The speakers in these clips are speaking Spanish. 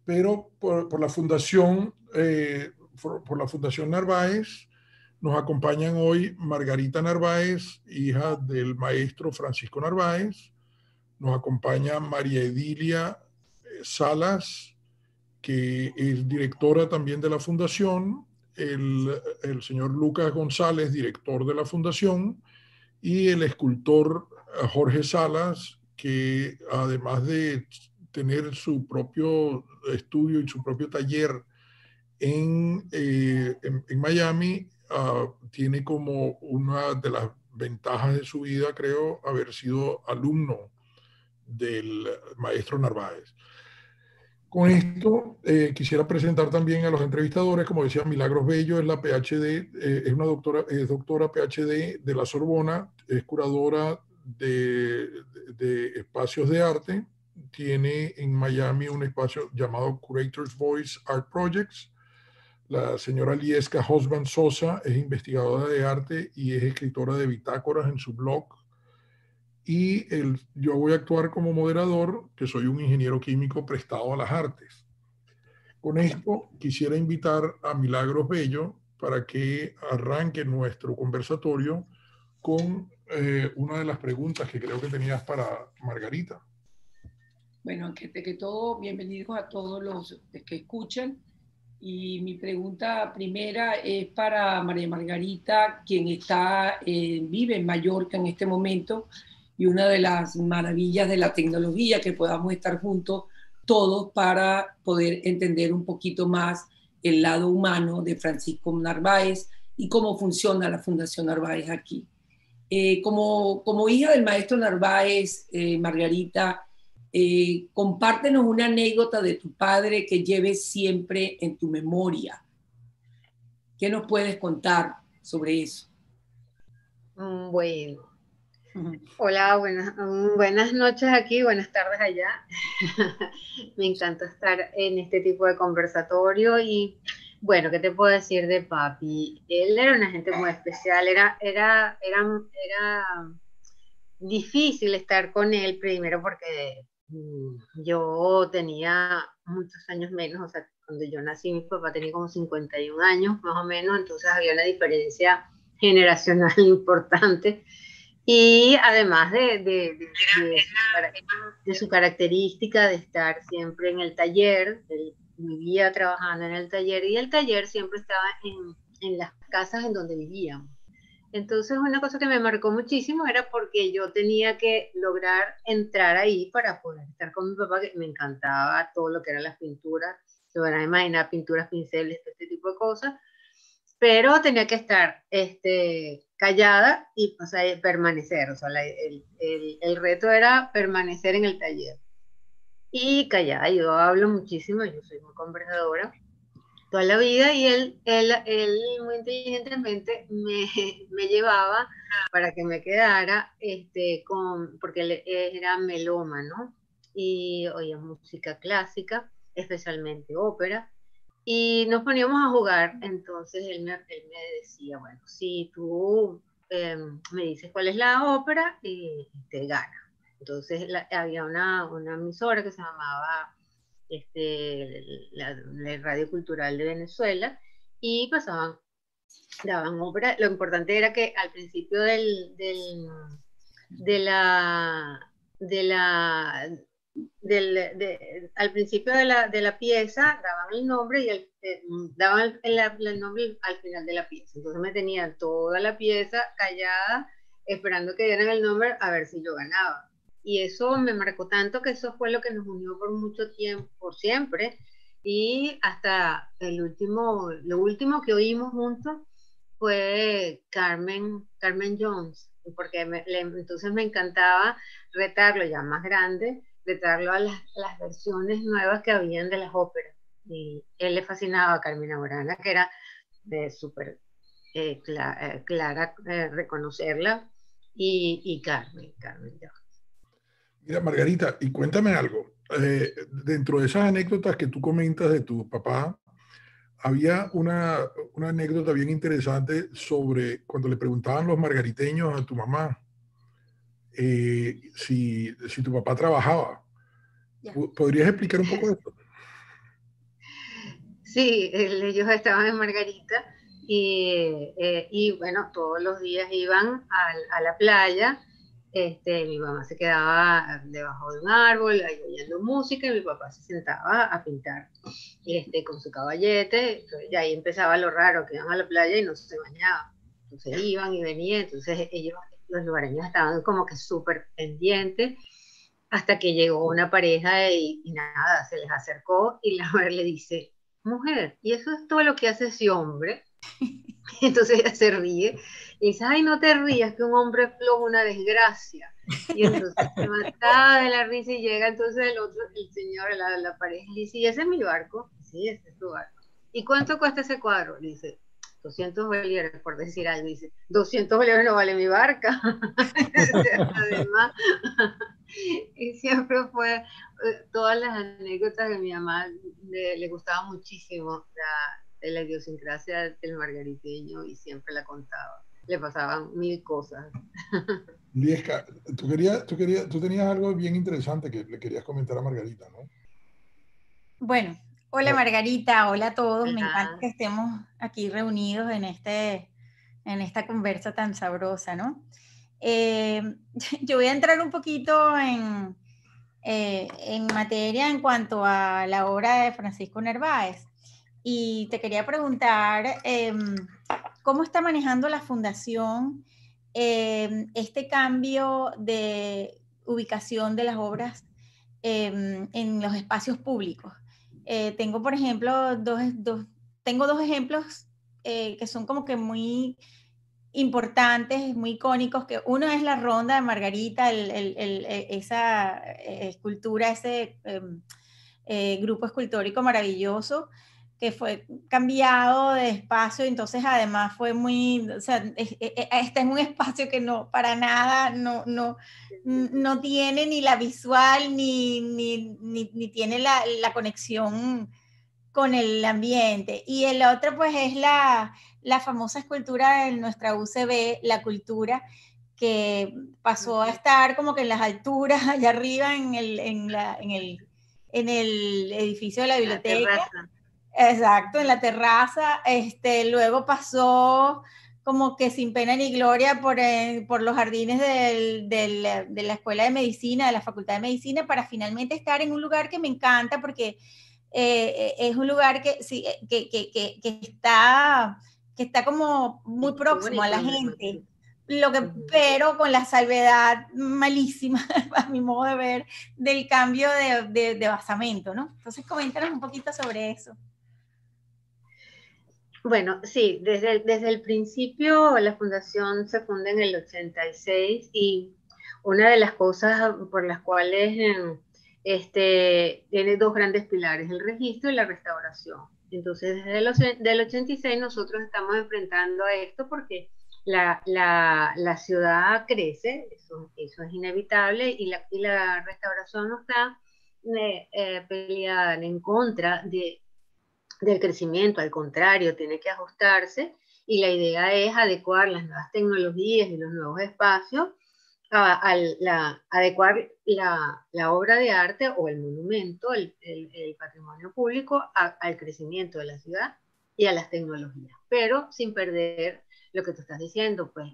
pero por la Fundación, por la Fundación Narváez, nos acompañan hoy Margarita Narváez, hija del maestro Francisco Narváez. Nos acompaña María Edilia Salas, que es directora también de la Fundación, el señor Lucas González, director de la Fundación, y el escultor Jorge Salas, que además de tener su propio estudio y su propio taller en Miami, tiene como una de las ventajas de su vida, creo, haber sido alumno del maestro Narváez. Con esto quisiera presentar también a los entrevistadores. Como decía, Milagros Bello es la PhD, es doctora PhD de la Sorbona, es curadora de espacios de arte, tiene en Miami un espacio llamado Curator's Voice Art Projects. La señora Lieska Hosban Sosa es investigadora de arte y es escritora de bitácoras en su blog. Y yo voy a actuar como moderador, que soy un ingeniero químico prestado a las artes. Con esto quisiera invitar a Milagros Bello para que arranque nuestro conversatorio con una de las preguntas que creo que tenías para Margarita. Bueno, antes que todo, bienvenidos a todos los que escuchan. Y mi pregunta primera es para María Margarita, quien vive en Mallorca en este momento, y una de las maravillas de la tecnología, que podamos estar juntos todos para poder entender un poquito más el lado humano de Francisco Narváez y cómo funciona la Fundación Narváez aquí. Como hija del maestro Narváez, Margarita, compártenos una anécdota de tu padre que lleves siempre en tu memoria. ¿Qué nos puedes contar sobre eso? Bueno, hola, buenas noches aquí, buenas tardes allá. Me encanta estar en este tipo de conversatorio y bueno, ¿qué te puedo decir de papi? Él era una gente muy especial, era difícil estar con él primero porque yo tenía muchos años menos, o sea, cuando yo nací mi papá tenía como 51 años más o menos, entonces había una diferencia generacional importante y además de su característica de estar siempre en el taller, él vivía trabajando en el taller y el taller siempre estaba en las casas en donde vivíamos. Entonces una cosa que me marcó muchísimo era porque yo tenía que lograr entrar ahí para poder estar con mi papá, que me encantaba todo lo que eran las pinturas, se van a imaginar pinturas, pinceles, este tipo de cosas, pero tenía que estar callada y o sea, permanecer, o sea, el reto era permanecer en el taller. Y callada, yo hablo muchísimo, yo soy muy conversadora toda la vida y él muy inteligentemente me llevaba para que me quedara porque él era melómano y oía música clásica, especialmente ópera, y nos poníamos a jugar. Entonces él me decía, bueno, si tú me dices cuál es la ópera, te gana. Entonces había una emisora que se llamaba la Radio Cultural de Venezuela y daban ópera. Lo importante era que al principio al principio de la pieza daban el nombre y daban el nombre al final de la pieza. Entonces me tenían toda la pieza callada esperando que dieran el nombre a ver si yo ganaba. Y eso me marcó tanto que eso fue lo que nos unió por mucho tiempo, por siempre. Y hasta lo último que oímos juntos fue Carmen Jones, porque entonces me encantaba retarlo ya más grande, retarlo a las versiones nuevas que habían de las óperas. Y él le fascinaba a Carmina Burana, que era súper clara reconocerla, y Carmen Jones. Mira, Margarita, y cuéntame algo. Dentro de esas anécdotas que tú comentas de tu papá, había una anécdota bien interesante sobre cuando le preguntaban los margariteños a tu mamá si tu papá trabajaba. ¿Podrías explicar un poco de esto? Sí, ellos estaban en Margarita y bueno, todos los días iban a la playa. Mi mamá se quedaba debajo de un árbol ahí oyendo música y mi papá se sentaba a pintar con su caballete. Entonces, y ahí empezaba lo raro, que iban a la playa y no se bañaban. Entonces iban y venían, entonces ellos, los lugareños estaban como que súper pendientes hasta que llegó una pareja y nada, se les acercó y la mujer le dice, mujer, ¿y eso es todo lo que hace ese hombre? Entonces ella se ríe y dice, ay, no te rías, que un hombre flojo, una desgracia. Y entonces se mataba de la risa y llega entonces el otro, el señor, la pareja, y dice, ¿y ese es mi barco? Sí, ese es tu barco. ¿Y cuánto cuesta ese cuadro? Le dice, 200 bolívares, por decir algo. Dice, 200 bolívares no vale mi barca. Además, y siempre fue, todas las anécdotas de mi mamá le gustaba muchísimo de la idiosincrasia del margariteño y siempre la contaba. Le pasaban mil cosas. Liesca, tú tenías algo bien interesante que le querías comentar a Margarita, ¿no? Bueno, hola Margarita, hola a todos. Me encanta Hola. que estemos aquí reunidos en esta conversa tan sabrosa, ¿no? Yo voy a entrar un poquito en materia en cuanto a la obra de Francisco Narváez. Y te quería preguntar, ¿cómo está manejando la Fundación este cambio de ubicación de las obras en los espacios públicos? Tengo, por ejemplo, tengo dos ejemplos que son como que muy importantes, muy icónicos, que uno es la Ronda de Margarita, esa escultura, ese grupo escultórico maravilloso que fue cambiado de espacio, entonces además fue muy, o sea, está en un espacio que no, para nada, no tiene ni la visual, ni tiene la conexión con el ambiente. Y el otro pues es la famosa escultura de nuestra UCB, la cultura, que pasó a estar como que en las alturas, allá arriba en el edificio de la biblioteca. Exacto, en la terraza. Luego pasó como que sin pena ni gloria por los jardines de la Escuela de Medicina, de la Facultad de Medicina, para finalmente estar en un lugar que me encanta porque es un lugar sí, que está como muy próximo a la gente. Pero con la salvedad malísima, a mi modo de ver, del cambio de basamento, ¿no? Entonces, coméntanos un poquito sobre eso. Bueno, sí, desde el principio la fundación se funda en el 86 y una de las cosas por las cuales tiene dos grandes pilares, el registro y la restauración. Entonces, desde el 86 nosotros estamos enfrentando a esto porque la ciudad crece, eso es inevitable, y la restauración no está peleada en contra del crecimiento, al contrario, tiene que ajustarse y la idea es adecuar las nuevas tecnologías y los nuevos espacios, adecuar la obra de arte o el monumento, el patrimonio público al crecimiento de la ciudad y a las tecnologías, pero sin perder lo que tú estás diciendo, pues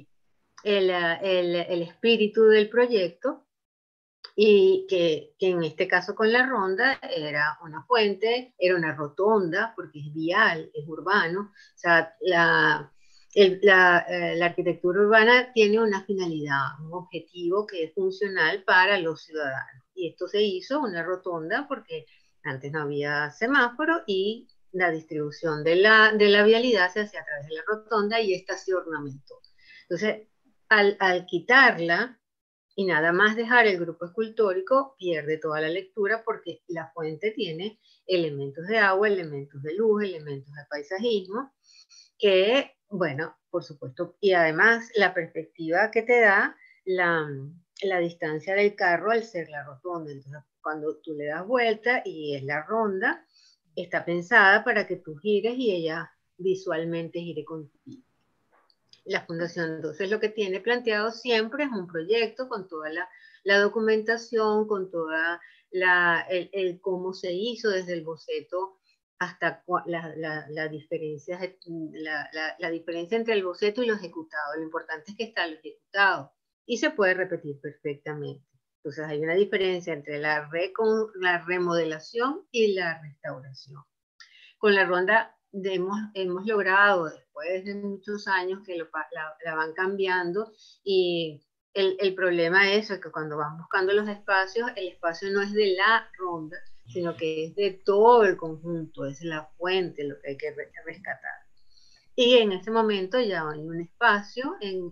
el espíritu del proyecto, y que en este caso con la ronda era una fuente, era una rotonda, porque es vial, es urbano, o sea, la arquitectura urbana tiene una finalidad, un objetivo que es funcional para los ciudadanos. Y esto se hizo una rotonda porque antes no había semáforo y la distribución de la vialidad se hacía a través de la rotonda y esta se ornamentó. Entonces, al quitarla, y nada más dejar el grupo escultórico, pierde toda la lectura porque la fuente tiene elementos de agua, elementos de luz, elementos de paisajismo, que, bueno, por supuesto, y además la perspectiva que te da la distancia del carro al ser la rotonda. Entonces, cuando tú le das vuelta y es la ronda, está pensada para que tú gires y ella visualmente gire contigo. La fundación entonces lo que tiene planteado siempre es un proyecto con toda la documentación, con toda el cómo se hizo desde el boceto hasta la diferencia entre el boceto y lo ejecutado. Lo importante es que está lo ejecutado y se puede repetir perfectamente. Entonces hay una diferencia entre la remodelación y la restauración. Con la ronda hemos logrado, después de muchos años que la van cambiando, y el problema es que cuando van buscando los espacios, el espacio no es de la ronda, sino que es de todo el conjunto, es la fuente lo que hay que rescatar. Y en este momento ya hay un espacio en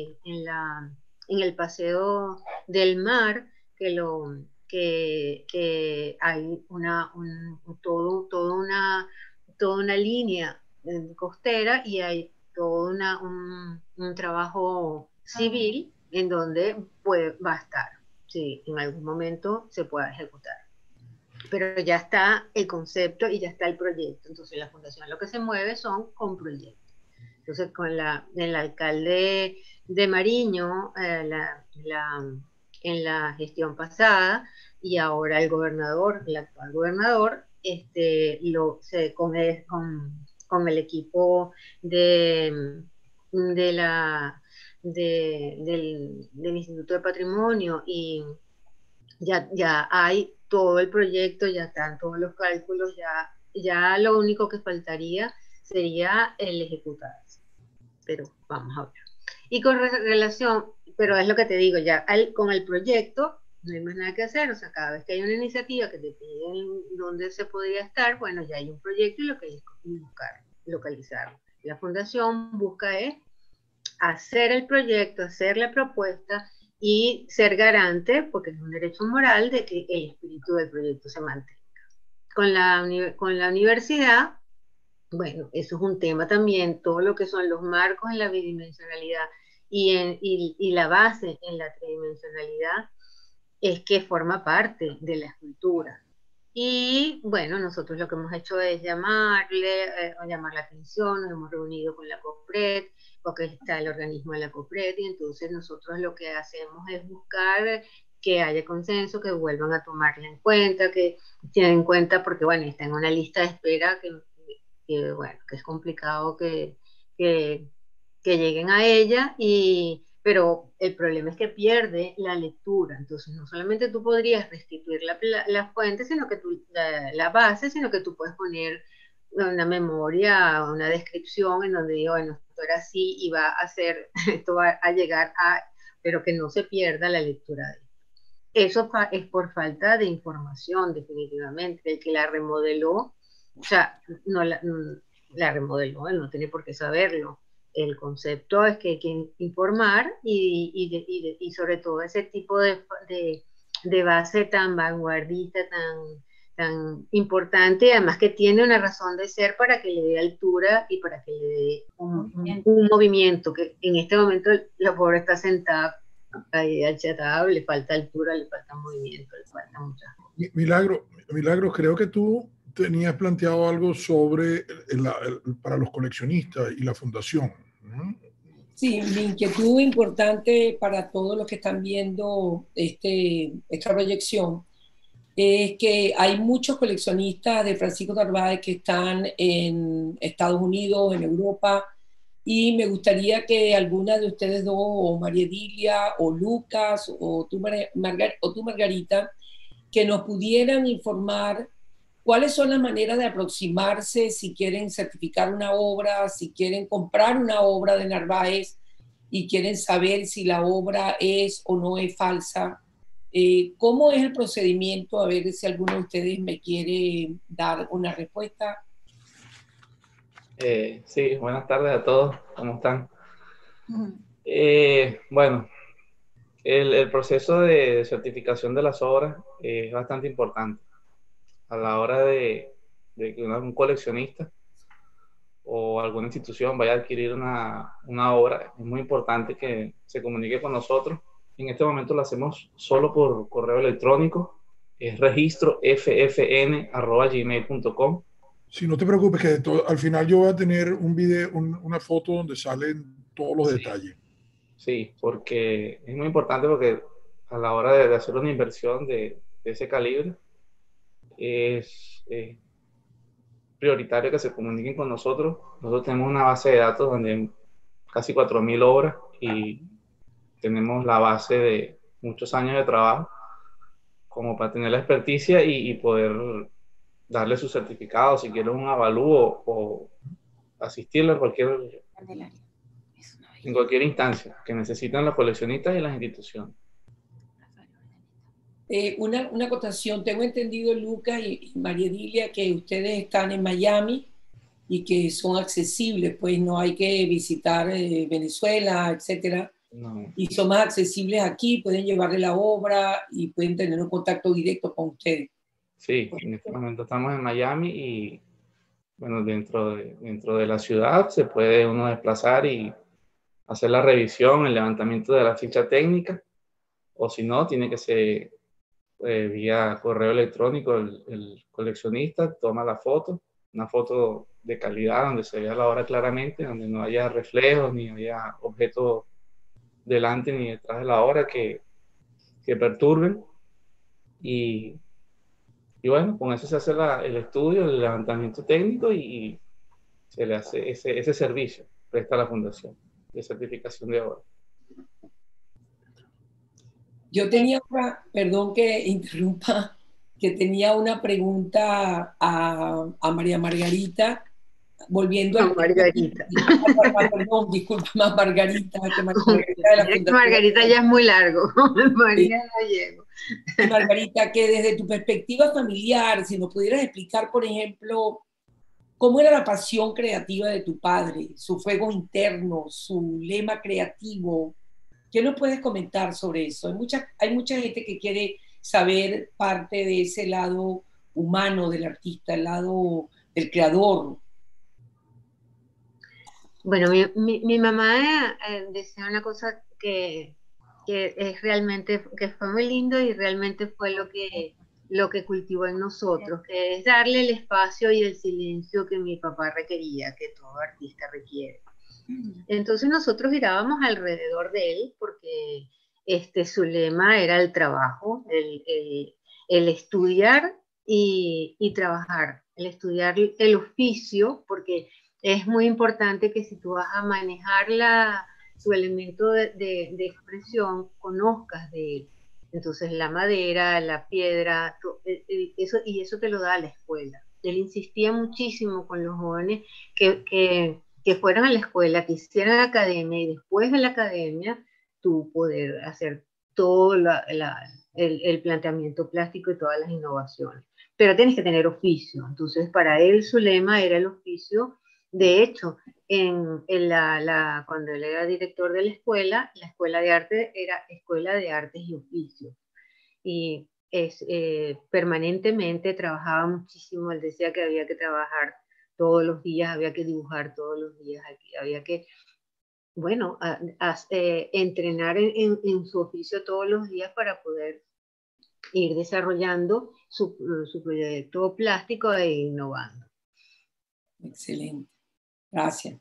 el Paseo del Mar que hay toda una línea costera, y hay todo un trabajo civil en donde va a estar. Sí, en algún momento se pueda ejecutar. Pero ya está el concepto y ya está el proyecto. Entonces la fundación lo que se mueve son con proyectos. Entonces con el alcalde de Mariño, en la gestión pasada, y ahora el actual gobernador, con el equipo del Instituto de Patrimonio, y ya hay todo el proyecto, ya están todos los cálculos, ya lo único que faltaría sería el ejecutarse. Pero vamos a ver. Y con relación, pero es lo que te digo, ya con el proyecto no hay más nada que hacer. O sea, cada vez que hay una iniciativa que te piden dónde se podría estar, bueno, ya hay un proyecto y lo que hay es buscar, localizarlo. La fundación busca hacer el proyecto, hacer la propuesta y ser garante, porque es un derecho moral, de que el espíritu del proyecto se mantenga. Con la universidad, bueno, eso es un tema también, todo lo que son los marcos en la bidimensionalidad y la base en la tridimensionalidad, es que forma parte de la escultura. Y bueno, nosotros lo que hemos hecho es llamar la atención, nos hemos reunido con la COPRED, porque está el organismo de la COPRED, y entonces nosotros lo que hacemos es buscar que haya consenso, que vuelvan a tomarla en cuenta, que tienen en cuenta, porque bueno, está en una lista de espera bueno, que es complicado que lleguen a ella, pero el problema es que pierde la lectura. Entonces no solamente tú podrías restituir la fuente, sino que la base, sino que tú puedes poner una memoria, una descripción en donde digo, bueno, esto era así y va a hacer, esto va a llegar a, pero que no se pierda la lectura de esto. Eso es por falta de información, definitivamente. El que la remodeló, o sea, no la remodeló, él no tiene por qué saberlo. El concepto es que hay que informar y sobre todo ese tipo de base tan vanguardista, tan importante, además que tiene una razón de ser para que le dé altura y para que le dé un movimiento, que en este momento la pobre está sentada ahí achatada, le falta altura, le falta movimiento, le falta muchas cosas. Milagros, creo que tú tenías planteado algo sobre para los coleccionistas y la fundación. Sí, mi inquietud importante para todos los que están viendo esta proyección es que hay muchos coleccionistas de Francisco Narváez que están en Estados Unidos, en Europa, y me gustaría que alguna de ustedes dos, o María Edilia, o Lucas, o tú, Margarita, que nos pudieran informar cuáles son las maneras de aproximarse si quieren certificar una obra, si quieren comprar una obra de Narváez y quieren saber si la obra es o no es falsa. ¿Cómo es el procedimiento? A ver si alguno de ustedes me quiere dar una respuesta. Sí, buenas tardes a todos. ¿Cómo están? Bueno, el proceso de certificación de las obras es bastante importante. A la hora de que un coleccionista o alguna institución vaya a adquirir una obra, es muy importante que se comunique con nosotros. En este momento lo hacemos solo por correo electrónico, es registroffn@gmail.com. Sí, no te preocupes, que al final yo voy a tener un video, una foto donde salen todos los detalles. Sí, porque es muy importante, porque a la hora de hacer una inversión de ese calibre, prioritario que se comuniquen con nosotros. Nosotros tenemos una base de datos donde hay casi 4.000 obras y tenemos la base de muchos años de trabajo como para tener la experticia y poder darle su certificado, si quieren un avalúo o asistirlo en cualquier instancia que necesitan los coleccionistas y las instituciones. Una acotación, tengo entendido, Lucas y María Edilia, que ustedes están en Miami y que son accesibles, pues no hay que visitar Venezuela, etcétera. No. Y son más accesibles aquí, pueden llevarle la obra y pueden tener un contacto directo con ustedes. Sí, en este momento estamos en Miami y bueno, dentro de la ciudad se puede uno desplazar y hacer la revisión, el levantamiento de la ficha técnica, o si no, tiene que ser vía correo electrónico. El coleccionista toma la foto, una foto de calidad donde se vea la obra claramente, donde no haya reflejos ni haya objetos delante ni detrás de la obra que perturben. Y bueno, con eso se hace el estudio, el levantamiento técnico y se le hace ese servicio, presta la fundación de certificación de obra. Yo tenía perdón que interrumpa, que tenía una pregunta a María Margarita, volviendo a Margarita. Perdón, disculpa, más Margarita, que Margarita de la Fundación. Margarita ya es muy largo, María no llego. Margarita, que desde tu perspectiva familiar, si nos pudieras explicar, por ejemplo, cómo era la pasión creativa de tu padre, su fuego interno, su lema creativo. ¿Qué nos puedes comentar sobre eso? Hay mucha gente que quiere saber parte de ese lado humano del artista, el lado del creador. Bueno, mi mamá decía una cosa que es realmente, que fue muy lindo y realmente fue lo que cultivó en nosotros, que es darle el espacio y el silencio que mi papá requería, que todo artista requiere. Entonces nosotros girábamos alrededor de él porque su lema era el trabajo, el estudiar y trabajar, el estudiar el oficio, porque es muy importante que si tú vas a manejar su elemento de expresión, conozcas de él. Entonces la madera, la piedra, eso te lo da la escuela. Él insistía muchísimo con los jóvenes que fueran a la escuela, que hicieran academia y después de la academia tú poder hacer todo el planteamiento plástico y todas las innovaciones. Pero tienes que tener oficio. Entonces para él su lema era el oficio. De hecho, cuando él era director de la escuela de arte era Escuela de Artes y Oficios. Y permanentemente trabajaba muchísimo. Él decía que había que trabajar todos los días, había que dibujar todos los días, había que, bueno, entrenar en su oficio todos los días para poder ir desarrollando su proyecto plástico e innovando. Excelente. Gracias.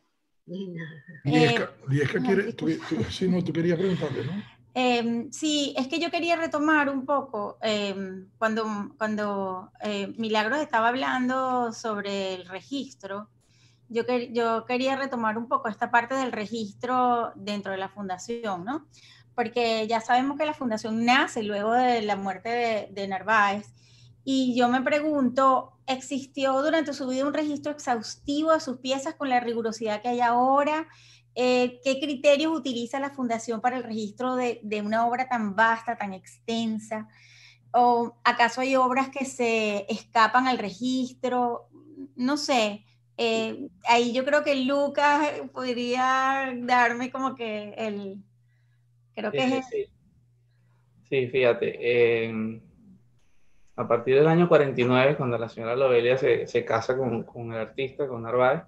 Liesca quiere, tú querías preguntarle, ¿no? Sí, es que yo quería retomar un poco cuando Milagros estaba hablando sobre el registro. Yo quería retomar un poco esta parte del registro dentro de la fundación, ¿no? Porque ya sabemos que la fundación nace luego de la muerte de Narváez. Y yo me pregunto, ¿existió durante su vida un registro exhaustivo de sus piezas con la rigurosidad que hay ahora? ¿Qué criterios utiliza la fundación para el registro de una obra tan vasta, tan extensa? ¿O acaso hay obras que se escapan al registro? No sé. Ahí yo creo que Lucas podría darme como que creo que Sí, fíjate. A partir del año 49, cuando la señora Lobelia se casa con el artista, con Narváez,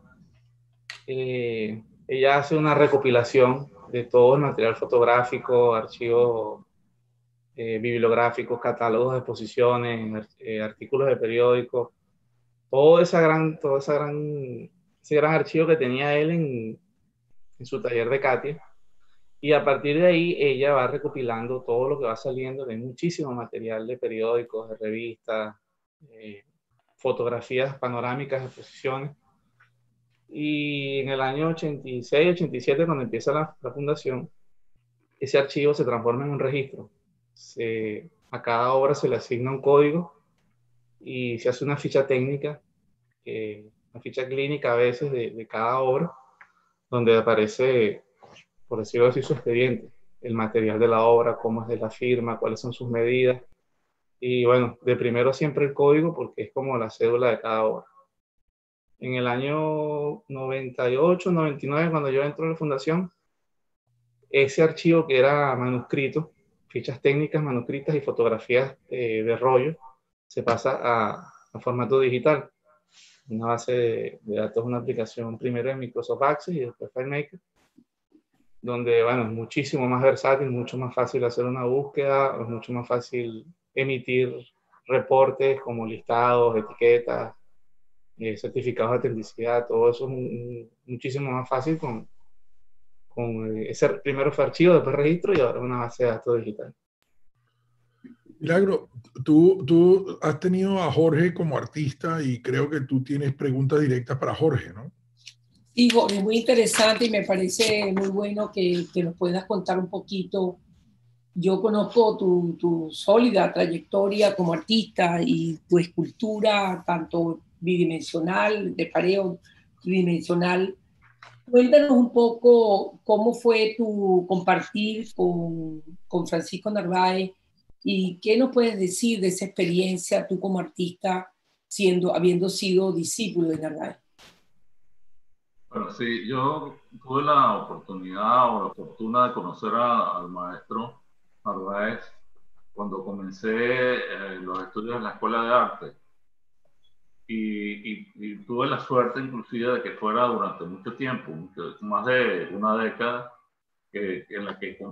ella hace una recopilación de todo el material fotográfico, archivos bibliográficos, catálogos de exposiciones, artículos de periódicos, ese gran archivo que tenía él en su taller de Katia. Y a partir de ahí ella va recopilando todo lo que va saliendo de muchísimo material de periódicos, de revistas, fotografías panorámicas de exposiciones. Y en el año 86, 87, cuando empieza la fundación, ese archivo se transforma en un registro. A cada obra se le asigna un código y se hace una ficha técnica, una ficha clínica a veces de cada obra, donde aparece, por decirlo así, su expediente, el material de la obra, cómo es de la firma, cuáles son sus medidas. Y bueno, de primero siempre el código, porque es como la cédula de cada obra. En el año 98, 99, cuando yo entro a la fundación, ese archivo que era manuscrito, fichas técnicas manuscritas y fotografías de rollo, se pasa a formato digital. Una base de datos, una aplicación primero de Microsoft Access y después FileMaker, donde, bueno, es muchísimo más versátil, mucho más fácil hacer una búsqueda, es mucho más fácil emitir reportes como listados, etiquetas, certificados de autenticidad, todo eso es muchísimo más fácil con ese primero fue archivo, después registro y ahora una base de datos digital. Milagro, tú has tenido a Jorge como artista y creo que tú tienes preguntas directas para Jorge, ¿no? Sí, Jorge, muy interesante y me parece muy bueno que nos puedas contar un poquito. Yo conozco tu sólida trayectoria como artista y tu escultura, tanto bidimensional, de pareo tridimensional. Cuéntanos un poco cómo fue tu compartir con Francisco Narváez y qué nos puedes decir de esa experiencia tú como artista habiendo sido discípulo de Narváez. Bueno, sí, yo tuve la oportunidad o la fortuna de conocer al maestro Narváez cuando comencé los estudios en la Escuela de Arte. Y tuve la suerte inclusive de que fuera durante mucho tiempo, más de una década, en la que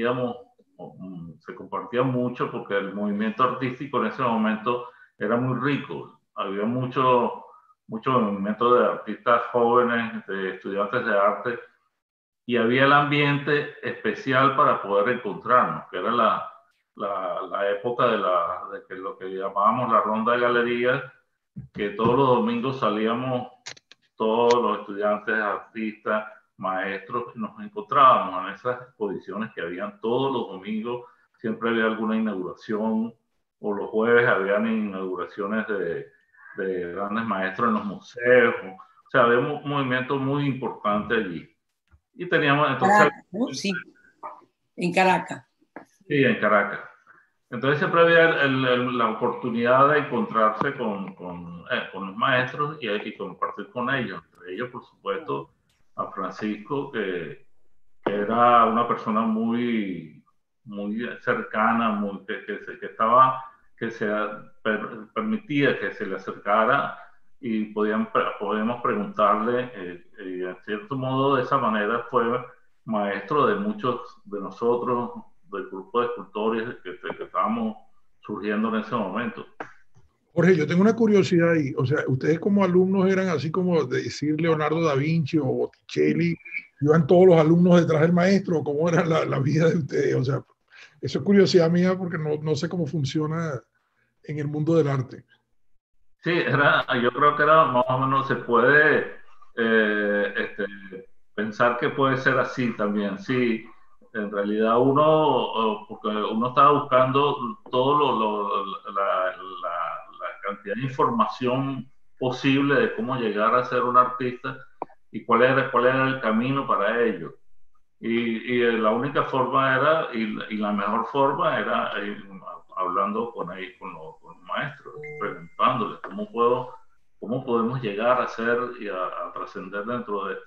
se compartía mucho porque el movimiento artístico en ese momento era muy rico. Había mucho movimiento de artistas jóvenes, de estudiantes de arte, y había el ambiente especial para poder encontrarnos, que era la época de que lo que llamábamos la ronda de galerías, que todos los domingos salíamos todos los estudiantes, artistas, maestros, nos encontrábamos en esas exposiciones que habían todos los domingos. Siempre había alguna inauguración, o los jueves habían inauguraciones de grandes maestros en los museos. O sea, había un movimiento muy importante allí. Y teníamos entonces... Caracas, ¿no? Sí, en Caracas. Sí, en Caracas. Entonces siempre había la oportunidad de encontrarse con los maestros y compartir con ellos. Entre ellos, por supuesto, a Francisco, que era una persona muy cercana, permitía que se le acercara y podíamos preguntarle, y en cierto modo de esa manera fue maestro de muchos de nosotros, del grupo de escultores que estábamos surgiendo en ese momento. Jorge, yo tengo una curiosidad ahí. O sea, ustedes como alumnos eran así como decir Leonardo da Vinci o Botticelli, ¿iban todos los alumnos detrás del maestro? ¿Cómo era la vida de ustedes? O sea, eso es curiosidad mía porque no sé cómo funciona en el mundo del arte. Sí, yo creo que era más o menos, se puede pensar que puede ser así también, sí. En realidad porque uno estaba buscando la cantidad de información posible de cómo llegar a ser un artista y cuál era el camino para ello. Y la única forma era, y la mejor forma era hablando con los maestros, preguntándoles cómo podemos llegar a ser y a trascender dentro de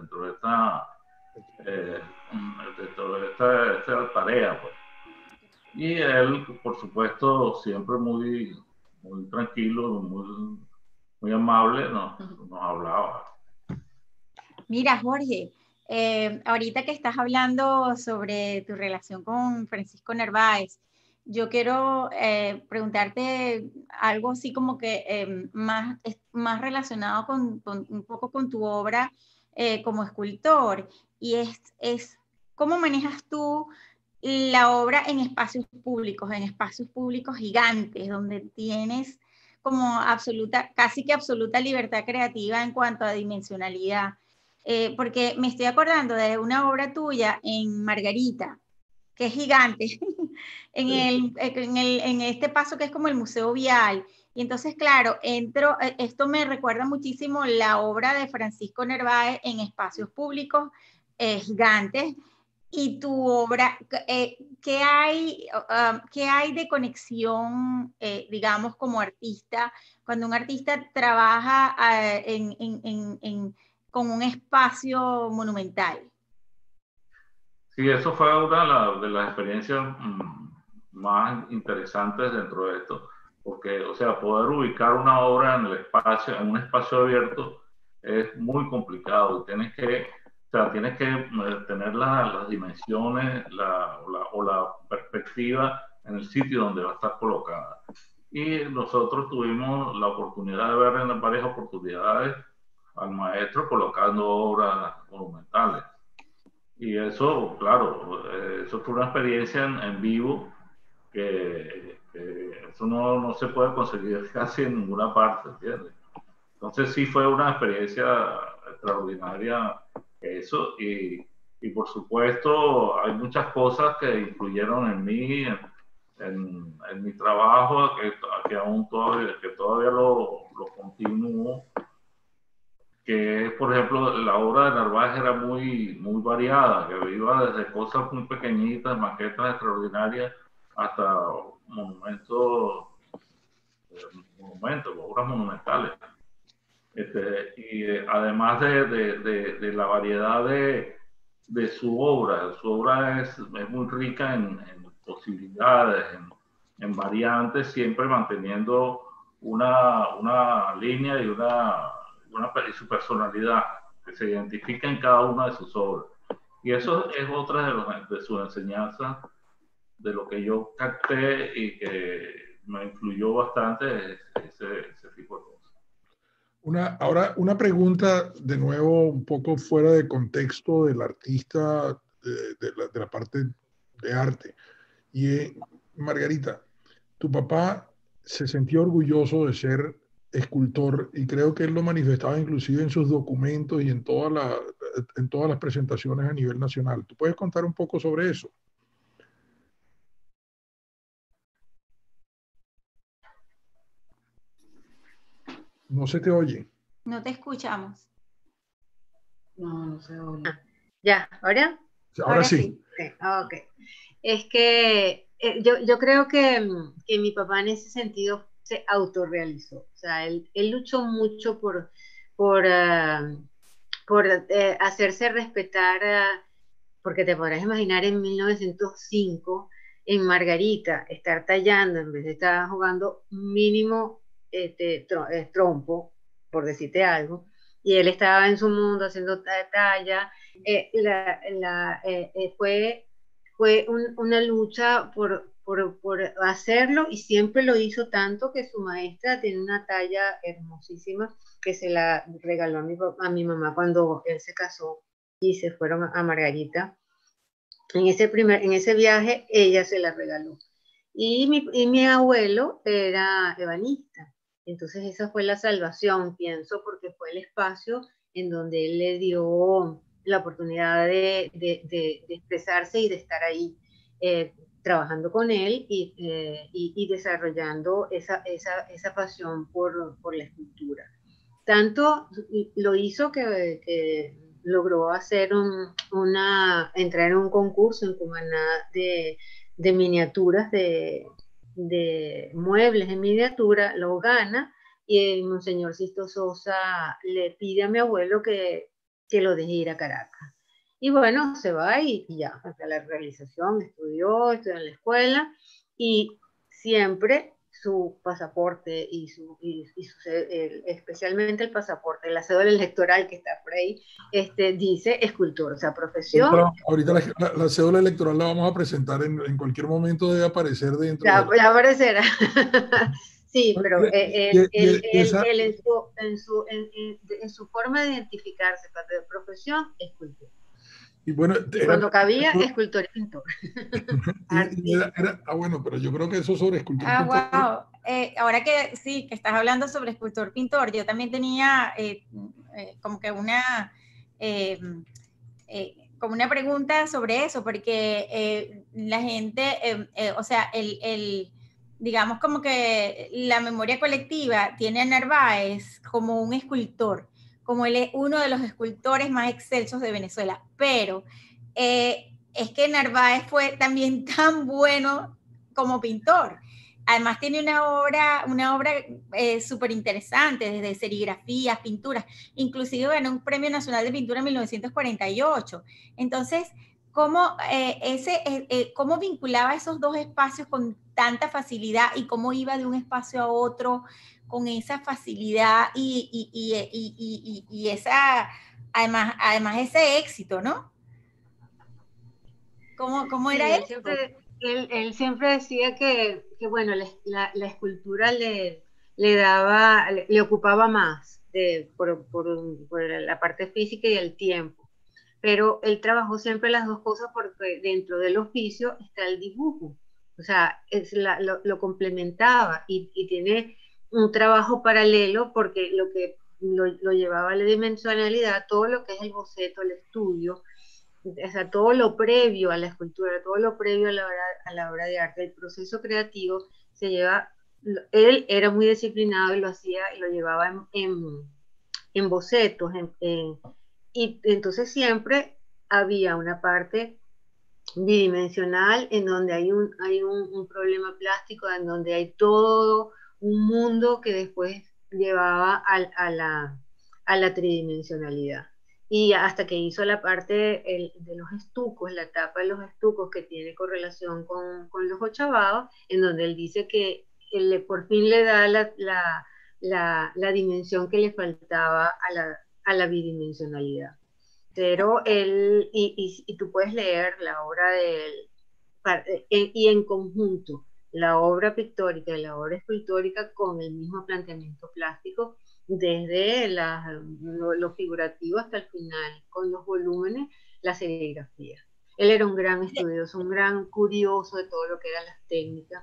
esta tarea, pues. Y él, por supuesto, siempre muy tranquilo, muy amable, nos hablaba. Mira, Jorge, ahorita que estás hablando sobre tu relación con Francisco Narváez, yo quiero preguntarte algo así como que más relacionado un poco con tu obra como escultor, y es ¿cómo manejas tú la obra en espacios públicos gigantes, donde tienes como absoluta, casi que absoluta libertad creativa en cuanto a dimensionalidad. Porque me estoy acordando de una obra tuya en Margarita, que es gigante, en este paso que es como el Museo Vial. Y entonces, claro, esto me recuerda muchísimo la obra de Francisco Narváez en espacios públicos gigantes. Y tu obra, ¿qué hay de conexión, digamos, como artista, cuando un artista trabaja con un espacio monumental? Sí, eso fue una de las experiencias más interesantes dentro de esto, porque, o sea, poder ubicar una obra en el espacio, en un espacio abierto, es muy complicado. Tienes que tener las dimensiones o la perspectiva en el sitio donde va a estar colocada. Y nosotros tuvimos la oportunidad de ver en varias oportunidades al maestro colocando obras monumentales. Y eso, claro, eso fue una experiencia en vivo que eso no se puede conseguir casi en ninguna parte, ¿entiendes? Entonces sí fue una experiencia extraordinaria eso, y por supuesto hay muchas cosas que influyeron en mí, en mi trabajo, que aún todavía lo continúo, que es, por ejemplo, la obra de Narváez era muy variada, que iba desde cosas muy pequeñitas, maquetas extraordinarias, hasta monumentos, obras monumentales. Y además de la variedad de su obra es muy rica en posibilidades, en variantes, siempre manteniendo una línea y su personalidad que se identifica en cada una de sus obras. Y eso es otra de sus enseñanzas, de lo que yo capté y que me influyó bastante, ese tipo de cosas. Ahora, una pregunta de nuevo un poco fuera de contexto del artista, de la parte de arte. Y Margarita, tu papá se sentía orgulloso de ser escultor y creo que él lo manifestaba inclusive en sus documentos y en todas las presentaciones a nivel nacional. ¿Tú puedes contar un poco sobre eso? No se te oye. No te escuchamos. No se oye. ¿Ya? ¿Ahora? Ahora sí. Ok. Es que yo creo que mi papá en ese sentido se autorrealizó. O sea, él luchó mucho por hacerse respetar, porque te podrás imaginar en 1905, en Margarita, estar tallando en vez de estar jugando mínimo trompo, por decirte algo, y él estaba en su mundo haciendo talla. Fue una lucha por hacerlo, y siempre lo hizo tanto que su maestra tiene una talla hermosísima que se la regaló a mi mamá cuando él se casó y se fueron a Margarita. En ese viaje ella se la regaló. Y mi abuelo era ebanista. Entonces esa fue la salvación, pienso, porque fue el espacio en donde él le dio la oportunidad de expresarse y de estar ahí trabajando con él y desarrollando esa pasión por la escultura. Tanto lo hizo que logró entrar en un concurso en Cumaná de miniaturas, de muebles en miniatura, lo gana, y el Monseñor Sisto Sosa le pide a mi abuelo que lo deje ir a Caracas. Y bueno, se va y ya, hasta la realización, estudió en la escuela, y siempre su pasaporte especialmente el pasaporte, la cédula electoral que está por ahí, dice escultor, o sea, profesión. Ahorita la cédula electoral la vamos a presentar en cualquier momento, debe aparecer dentro. Ya aparecerá. Sí, pero él en su forma de identificarse de profesión, escultor. Y bueno, cuando cabía, escultor y pintor. bueno, pero yo creo que eso sobre escultor. Wow. ahora que sí, que estás hablando sobre escultor-pintor, yo también tenía como que como una pregunta sobre eso, porque la gente, o sea, digamos como que la memoria colectiva tiene a Narváez como un escultor, como él es uno de los escultores más excelsos de Venezuela, pero es que Narváez fue también tan bueno como pintor. Además tiene una obra súper interesante, desde serigrafías, pinturas, inclusive ganó un Premio Nacional de Pintura en 1948. Entonces, ¿cómo vinculaba esos dos espacios con tanta facilidad y cómo iba de un espacio a otro con esa facilidad y además ese éxito, ¿no? ¿Cómo era él esto? siempre, él siempre decía que bueno, la escultura le ocupaba más por la parte física y el tiempo. Pero él trabajó siempre las dos cosas porque dentro del oficio está el dibujo. O sea, lo complementaba y tiene un trabajo paralelo porque lo que lo llevaba a la dimensionalidad, todo lo que es el boceto, el estudio, o sea, todo lo previo a la escultura, todo lo previo a la obra de arte, el proceso creativo se lleva, él era muy disciplinado y lo hacía y lo llevaba en bocetos, y entonces siempre había una parte bidimensional en donde hay un problema plástico, en donde hay todo un mundo que después llevaba a la tridimensionalidad. Y hasta que hizo la parte de los estucos, la etapa de los estucos que tiene correlación con los ochavados, en donde él dice que él por fin le da la dimensión que le faltaba a la bidimensionalidad. Pero él, y tú puedes leer la obra de él, y en conjunto, la obra pictórica y la obra escultórica con el mismo planteamiento plástico, desde lo figurativo hasta el final, con los volúmenes, la serigrafía. Él era un gran estudioso, un gran curioso de todo lo que eran las técnicas,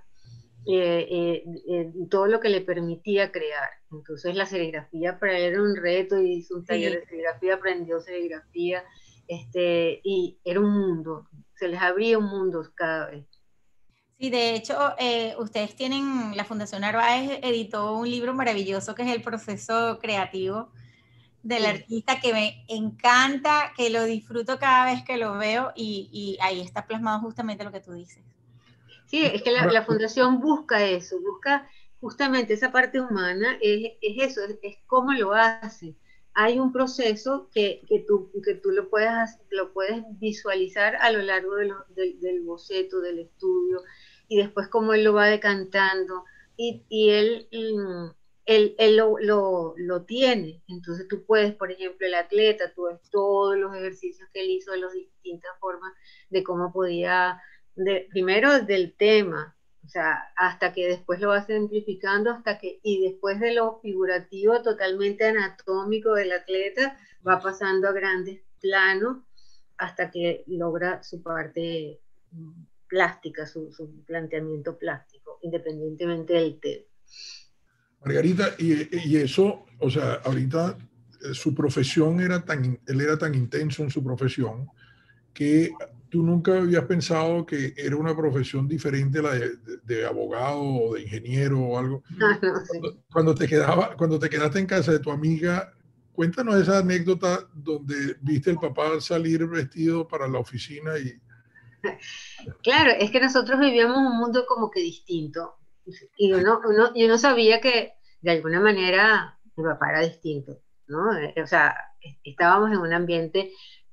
todo lo que le permitía crear. Entonces la serigrafía para él era un reto, y hizo un taller de serigrafía, aprendió serigrafía, y era un mundo, se les abría un mundo cada vez. Sí, de hecho, ustedes tienen, la Fundación Narváez editó un libro maravilloso que es El proceso creativo del artista, que me encanta, que lo disfruto cada vez que lo veo, y ahí está plasmado justamente lo que tú dices. Sí, es que la fundación busca eso, busca justamente esa parte humana, es eso, es cómo lo hace. Hay un proceso que tú lo puedes visualizar a lo largo del boceto, del estudio, y después cómo él lo va decantando, y él lo tiene. Entonces tú puedes, por ejemplo, el atleta, tú ves todos los ejercicios que él hizo de las distintas formas de cómo podía, primero del tema, o sea, hasta que después lo va simplificando, y después de lo figurativo totalmente anatómico del atleta, va pasando a grandes planos hasta que logra su parte plástica, su planteamiento plástico, independientemente del tema. Margarita, y eso, o sea, ahorita su profesión él era tan intenso en su profesión que tú nunca habías pensado que era una profesión diferente a la de abogado o de ingeniero o algo. Ah, no, sí. Cuando te quedaste en casa de tu amiga, cuéntanos esa anécdota donde viste el papá salir vestido para la oficina y... Claro, es que nosotros vivíamos un mundo como que distinto, y uno sabía que de alguna manera mi papá era distinto, ¿no? O sea, estábamos en un ambiente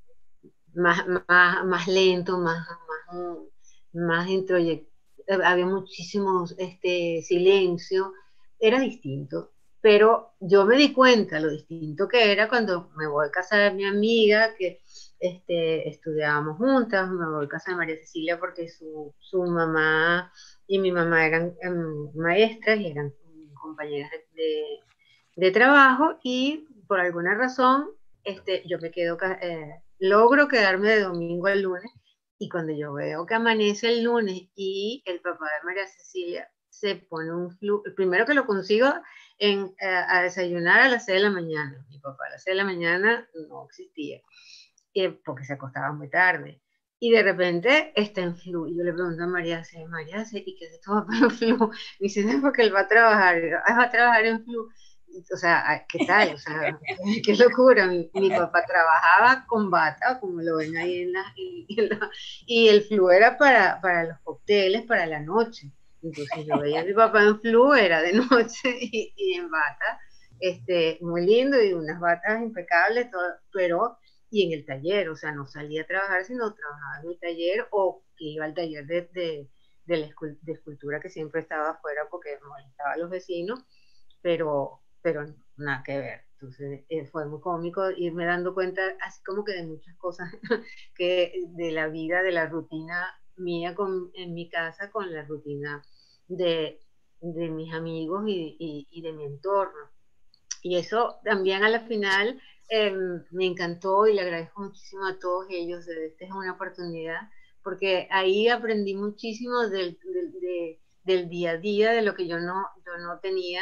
más lento, más introyectivo, había muchísimos silencio, era distinto. Pero yo me di cuenta lo distinto que era cuando me voy a casa de mi amiga, que estudiábamos juntas, me voy a casa de María Cecilia porque su mamá y mi mamá eran maestras y eran compañeras de trabajo, y por alguna razón yo me quedo, logro quedarme de domingo al lunes, y cuando yo veo que amanece el lunes y el papá de María Cecilia se pone un flu. El primero que lo consigo a desayunar a las 6 de la mañana. Mi papá a las 6 de la mañana no existía, porque se acostaba muy tarde. Y de repente está en flu. Y yo le pregunto a María C, ¿y qué es esto papá en flu? Me dice, no, porque él va a trabajar. Y yo, va a trabajar en flu. O sea, ¿qué tal? O sea, qué locura. Mi papá trabajaba con bata, como lo ven ahí y el flu era para los cócteles, para la noche. Entonces yo veía a mi papá en flu, era de noche y en bata, muy lindo y unas batas impecables, todo, pero y en el taller, o sea, no salía a trabajar, sino trabajaba en el taller o iba al taller de escultura que siempre estaba afuera porque molestaba a los vecinos, pero nada que ver. Entonces fue muy cómico irme dando cuenta, así como que de muchas cosas que de la vida, de la rutina mía en mi casa con la rutina de mis amigos y de mi entorno. Y eso también a la final me encantó y le agradezco muchísimo a todos ellos. Esta es una oportunidad, porque ahí aprendí muchísimo del día a día, de lo que yo no tenía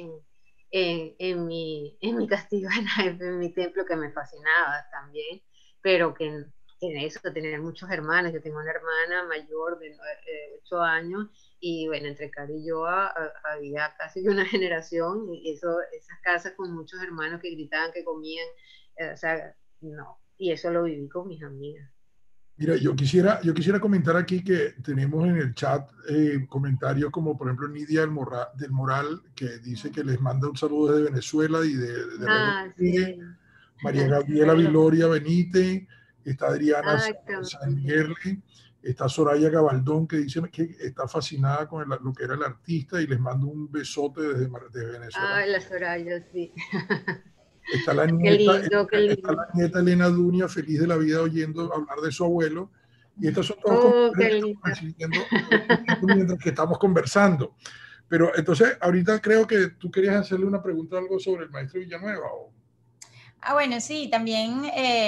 en mi castillo, en mi templo, que me fascinaba también, pero que en eso, tener muchos hermanos. Yo tengo una hermana mayor de 8 años, y bueno, entre Cari y yo había casi una generación, y esas casas con muchos hermanos que gritaban, que comían, o sea, no, y eso lo viví con mis amigas. Mira, yo quisiera comentar aquí que tenemos en el chat comentarios como, por ejemplo, Nidia del Moral, que dice que les manda un saludo desde Venezuela y de sí. María Gabriela Viloria Benítez, está Adriana Ay, Sanguerle, está Soraya Gabaldón, que dice que está fascinada con lo que era el artista, y les mando un besote desde Venezuela. Ay, la Soraya, sí. Está la nieta, está la nieta Elena Dunia, feliz de la vida oyendo hablar de su abuelo. Y estos son todos comentarios que estamos recibiendo mientras que estamos conversando. Pero entonces, ahorita creo que tú querías hacerle una pregunta, algo sobre el maestro Villanueva. Bueno, sí, también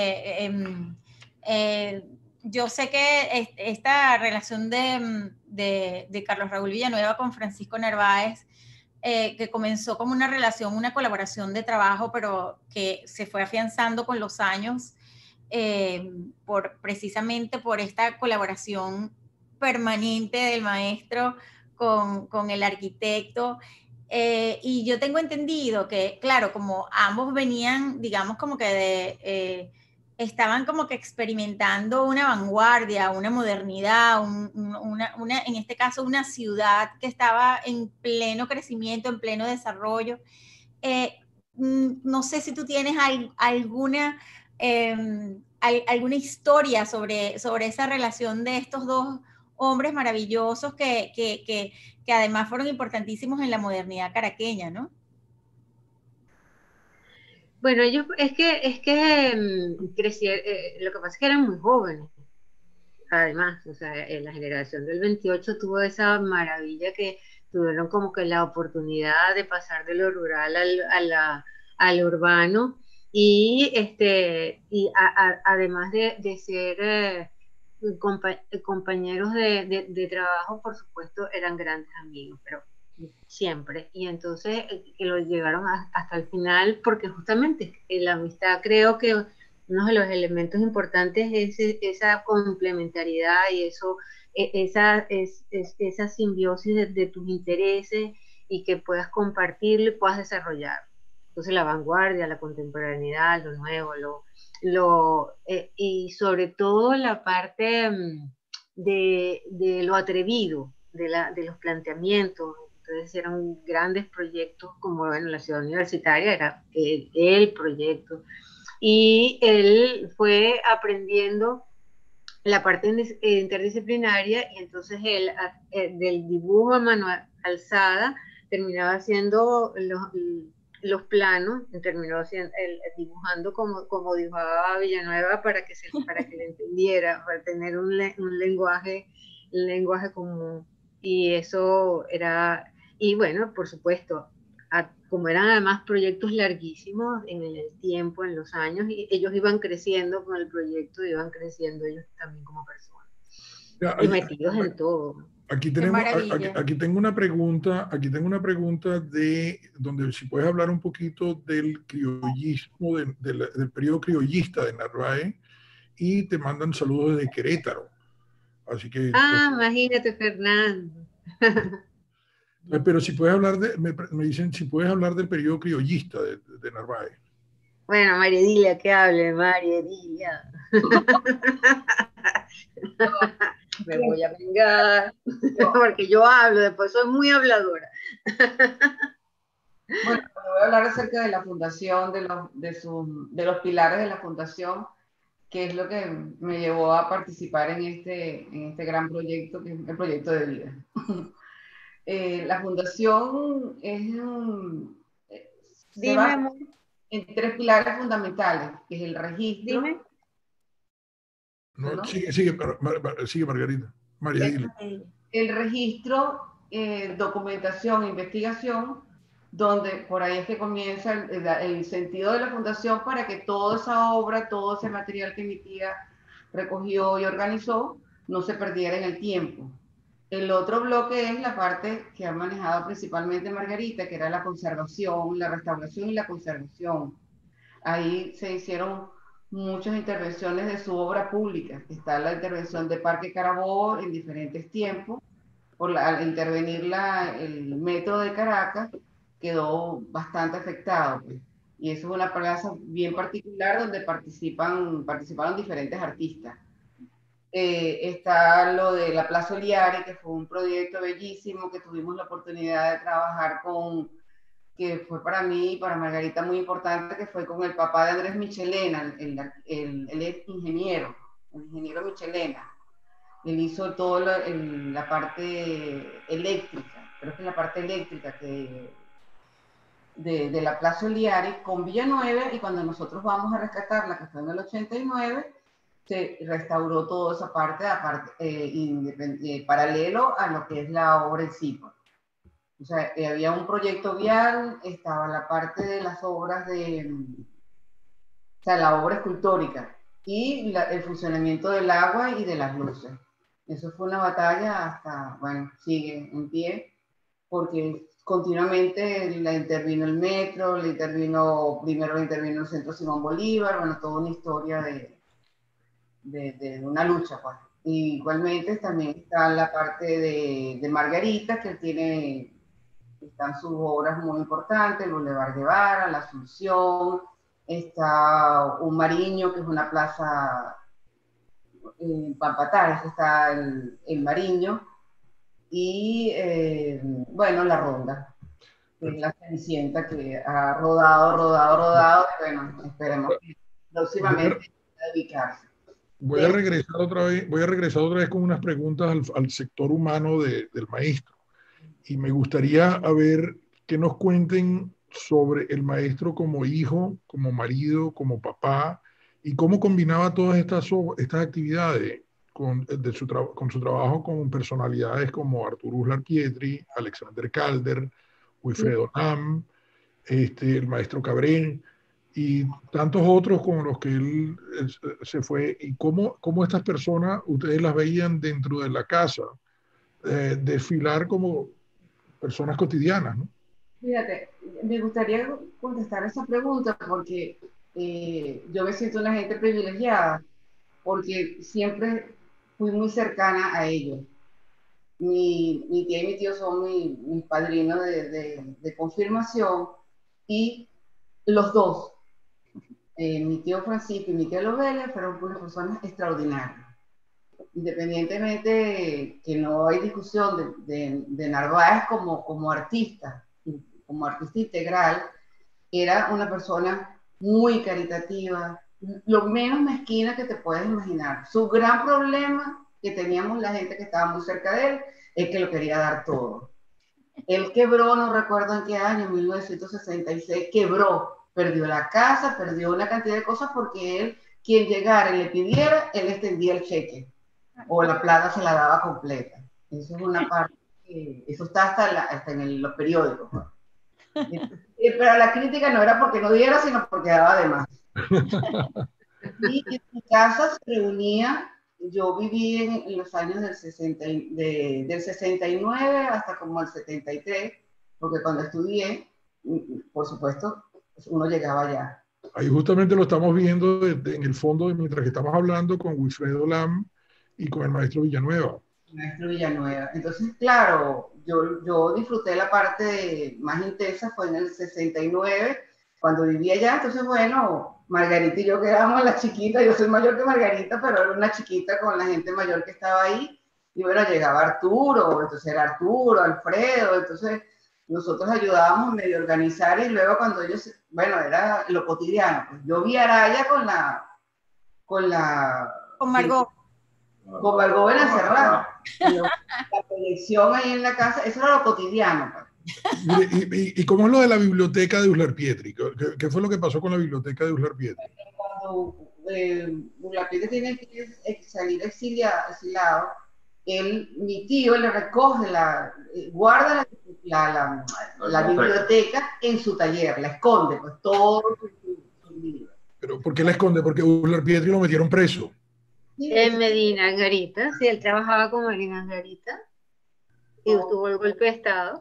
yo sé que esta relación de Carlos Raúl Villanueva con Francisco Narváez, que comenzó como una relación, una colaboración de trabajo, pero que se fue afianzando con los años, precisamente por esta colaboración permanente del maestro con el arquitecto. Y yo tengo entendido que, claro, como ambos venían, digamos, como que estaban como que experimentando una vanguardia, una modernidad, en este caso una ciudad que estaba en pleno crecimiento, en pleno desarrollo. No sé si tú tienes alguna historia sobre esa relación de estos dos hombres maravillosos que además fueron importantísimos en la modernidad caraqueña, ¿no? Bueno, ellos es que crecieron, lo que pasa es que eran muy jóvenes, además, o sea, la generación del 28 tuvo esa maravilla que tuvieron como que la oportunidad de pasar de lo rural al urbano, y además de ser compañeros de trabajo, por supuesto, eran grandes amigos, pero siempre. Y entonces que lo llegaron hasta el final, porque justamente la amistad, creo que uno de los elementos importantes es esa complementariedad y esa simbiosis de tus intereses, y que puedas compartirlo y puedas desarrollar. Entonces la vanguardia, la contemporaneidad, lo nuevo, y sobre todo la parte de lo atrevido, de los planteamientos. Entonces eran grandes proyectos, como bueno, la ciudad universitaria era el proyecto, y él fue aprendiendo la parte interdisciplinaria, y entonces él del dibujo a mano alzada terminaba haciendo los planos, terminó dibujando como dibujaba Villanueva, para que le entendiera, para tener un lenguaje común. Y eso era, y bueno, por supuesto, como eran además proyectos larguísimos en el tiempo, en los años, y ellos iban creciendo con el proyecto, iban creciendo ellos también como personas, y metidos en todo. Aquí Qué tenemos, maravilla. aquí tengo una pregunta de donde si puedes hablar un poquito del criollismo, del periodo criollista de Narváez, y te mandan saludos desde Querétaro. Así que, Ah, imagínate, Fernando. pero si puedes hablar me dicen si puedes hablar del periodo criollista de Narváez. Bueno, María Edilia, que hable, María Edilia. Me voy a vengar, porque yo hablo, después soy muy habladora. Bueno, voy a hablar acerca de la fundación, de los pilares de la fundación, que es lo que me llevó a participar en este gran proyecto, que es el proyecto de vida. La fundación se basa en 3 pilares fundamentales, que es el registro. Dime. No, sigue Margarita. María Edilia. El registro, documentación e investigación, donde por ahí es que comienza el sentido de la fundación para que toda esa obra, todo ese material que mi tía recogió y organizó, no se perdiera en el tiempo. El otro bloque es la parte que ha manejado principalmente Margarita, que era la conservación, la restauración y la conservación. Ahí se hicieron muchas intervenciones de su obra pública. Está la intervención de Parque Carabobo en diferentes tiempos. Al intervenir el metro de Caracas, quedó bastante afectado, pues. Y eso es una plaza bien particular donde participaron diferentes artistas. Está lo de la Plaza Oliari, que fue un proyecto bellísimo que tuvimos la oportunidad de trabajar que fue para mí y para Margarita muy importante, que fue con el papá de Andrés Michelena, él es ingeniero, el ingeniero Michelena. Él hizo toda la parte eléctrica, creo que es la parte eléctrica de la Plaza Oliari con Villanueva, y cuando nosotros vamos a rescatarla, que fue en el 89, se restauró toda esa parte paralelo a lo que es la obra en sí. O sea, había un proyecto vial, estaba la parte de las obras o sea, la obra escultórica y el funcionamiento del agua y de las luces. Eso fue una batalla hasta, bueno, sigue en pie, porque continuamente la intervino el metro, primero le intervino el Centro Simón Bolívar, bueno, toda una historia de una lucha, pues. Y igualmente también está la parte de Margarita, que están sus obras muy importantes, el Boulevard Guevara, la Asunción, está un Mariño, que es una plaza en Pampatares, está el Mariño, y bueno, la Ronda, que es la Cenicienta, que ha rodado, y bueno, esperemos que próximamente pueda ubicarse. Voy a regresar otra vez con unas preguntas al sector humano del maestro. Y me gustaría ver que nos cuenten sobre el maestro como hijo, como marido, como papá, y cómo combinaba todas estas actividades con su trabajo con personalidades como Arturo Uslar Pietri, Alexander Calder, Wilfredo Nam, el maestro Cabrén, y tantos otros con los que él se fue, y cómo estas personas, ustedes las veían dentro de la casa, desfilar como personas cotidianas, ¿no? Fíjate, me gustaría contestar esa pregunta porque yo me siento una gente privilegiada, porque siempre fui muy cercana a ellos. Mi tía y mi tío son mis padrinos de confirmación, y los dos, mi tío Francisco y mi tía Lobelia, fueron unas personas extraordinarias. Independientemente que no hay discusión de Narváez como artista integral, era una persona muy caritativa, lo menos mezquina que te puedes imaginar. Su gran problema que teníamos la gente que estaba muy cerca de él es que lo quería dar todo. Él quebró, no recuerdo en qué año, en 1966, quebró, perdió la casa, perdió una cantidad de cosas porque él, quien llegara y le pidiera, él extendía el cheque o la plata se la daba completa. Eso es una parte, eso está hasta en los periódicos, ¿no? Pero la crítica no era porque no diera, sino porque daba de más. Y en su casa se reunía yo viví en los años del 69 hasta como el 73, porque cuando estudié, por supuesto, uno llegaba allá. Ahí justamente lo estamos viendo en el fondo, mientras que estamos hablando con Wilfredo Lam y con el maestro Villanueva. Maestro Villanueva. Entonces, claro, yo disfruté la parte más intensa, fue en el 69, cuando vivía allá. Entonces, bueno, Margarita y yo quedábamos las chiquitas, yo soy mayor que Margarita, pero era una chiquita con la gente mayor que estaba ahí. Y bueno, llegaba Arturo, entonces era Arturo, Alfredo, entonces nosotros ayudábamos medio a organizar y luego cuando ellos, bueno, era lo cotidiano. Pues yo vi a Araya con Margot. Con Margot Benacerrada. La proyección ahí en la casa, eso era lo cotidiano. Mire, ¿y cómo es lo de la biblioteca de Uslar Pietri? ¿Qué fue lo que pasó con la biblioteca de Uslar Pietri? Cuando Uslar Pietri tiene que salir exiliado, mi tío le recoge, guarda la biblioteca en su taller, la esconde, pues todo su libro. ¿Pero por qué la esconde? Porque Uslar Pietri lo metieron preso. En Medina Angarita, sí, él trabajaba con Medina Angarita y tuvo el golpe de Estado.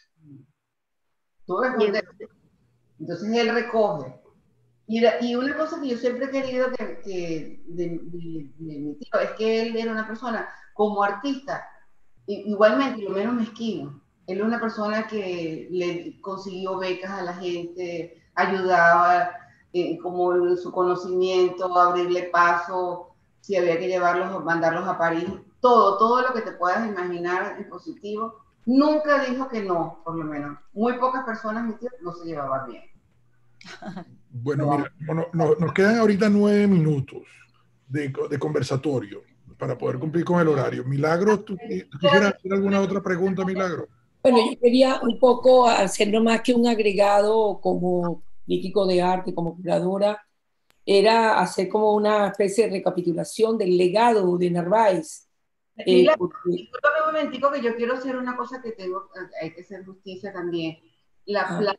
Entonces él recoge. Y una cosa que yo siempre he querido de mi tío es que él era una persona como artista, igualmente, lo menos mezquino. Él era una persona que le consiguió becas a la gente, ayudaba como su conocimiento, abrirle paso, si había que llevarlos, mandarlos a París, todo lo que te puedas imaginar en positivo. Nunca dijo que no, por lo menos. Muy pocas personas, mi tío, no se llevaban bien. Bueno, mira, nos quedan ahorita 9 minutos de conversatorio para poder cumplir con el horario. Milagro, ¿tú quisieras hacer alguna otra pregunta, Milagro? Bueno, yo quería un poco hacer no más que un agregado como crítico de arte, como curadora, era hacer como una especie de recapitulación del legado de Narváez. Disculpame un momentico que yo quiero hacer una cosa que hay que hacer justicia también. La parte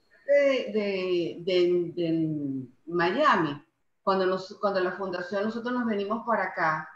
de Miami, cuando la fundación, nosotros nos venimos para acá,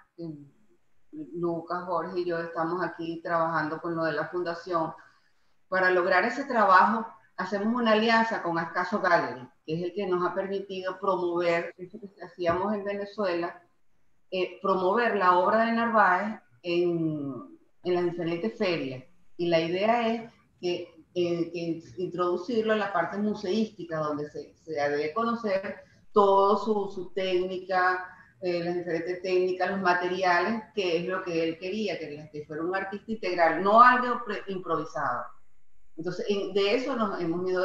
Lucas, Jorge y yo estamos aquí trabajando con lo de la fundación. Para lograr ese trabajo, hacemos una alianza con Ascaso Gallery, que es el que nos ha permitido promover eso que hacíamos en Venezuela, promover la obra de Narváez en las diferentes ferias. Y la idea es que introducirlo en la parte museística, donde se debe conocer toda su técnica, las diferentes técnicas, los materiales, que es lo que él quería, que fuera un artista integral, no algo improvisado. Entonces, de eso nos hemos ido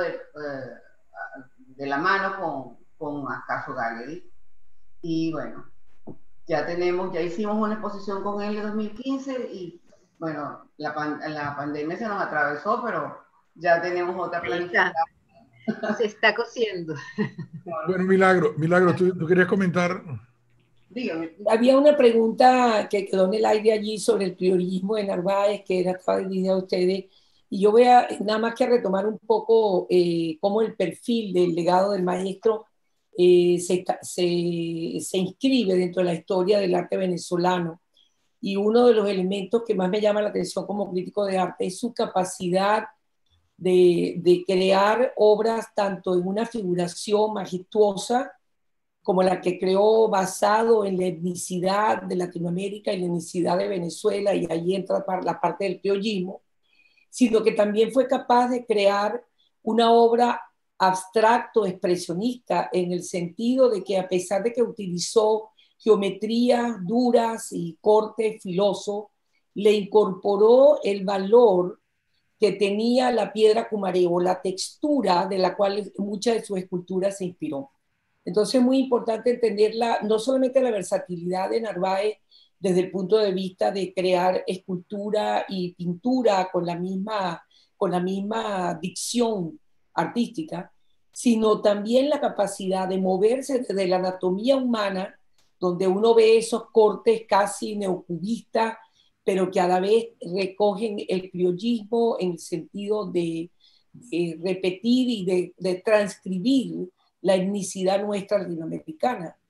de la mano con Ascaso Gallery. Y bueno, ya hicimos una exposición con él en 2015 y bueno, la pandemia se nos atravesó, pero ya tenemos otra planificación. Se está cosiendo. Bueno, Milagro, ¿tú querías comentar? Dígame. Había una pregunta que quedó en el aire allí sobre el priorismo de Narváez, que estaba dirigida a ustedes. Y yo voy a nada más que retomar un poco cómo el perfil del legado del maestro se inscribe dentro de la historia del arte venezolano. Y uno de los elementos que más me llama la atención como crítico de arte es su capacidad de crear obras tanto en una figuración majestuosa como la que creó basado en la etnicidad de Latinoamérica y la etnicidad de Venezuela, y ahí entra la parte del criollismo, sino que también fue capaz de crear una obra abstracto, expresionista, en el sentido de que a pesar de que utilizó geometrías duras y corte filoso, le incorporó el valor que tenía la piedra cumareo, la textura de la cual muchas de sus esculturas se inspiró. Entonces es muy importante entender no solamente la versatilidad de Narváez desde el punto de vista de crear escultura y pintura con la misma dicción artística, sino también la capacidad de moverse desde la anatomía humana, donde uno ve esos cortes casi neocubistas, pero que a la vez recogen el criollismo en el sentido de repetir y de transcribir la etnicidad nuestra latinoamericana.